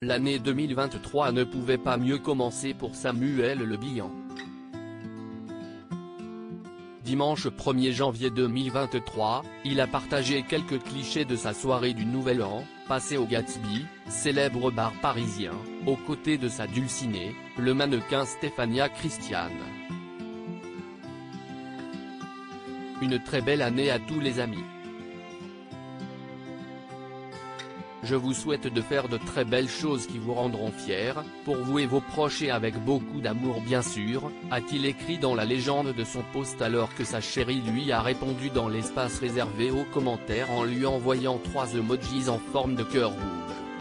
L'année 2023 ne pouvait pas mieux commencer pour Samuel Le Bihan. Dimanche 1er janvier 2023, il a partagé quelques clichés de sa soirée du Nouvel An, passée au Gatsby, célèbre bar parisien, aux côtés de sa dulcinée, le mannequin Stéphania Christian. Une très belle année à tous les amis. Je vous souhaite de faire de très belles choses qui vous rendront fiers, pour vous et vos proches et avec beaucoup d'amour bien sûr, a-t-il écrit dans la légende de son post alors que sa chérie lui a répondu dans l'espace réservé aux commentaires en lui envoyant 3 emojis en forme de cœur rouge.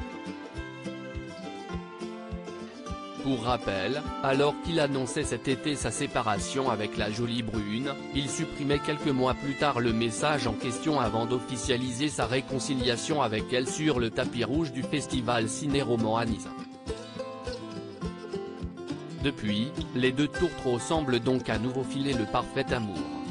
Pour rappel, alors qu'il annonçait cet été sa séparation avec la jolie brune, il supprimait quelques mois plus tard le message en question avant d'officialiser sa réconciliation avec elle sur le tapis rouge du festival Ciné-Roman à Nice. Depuis, les deux tourtereaux semblent donc à nouveau filer le parfait amour.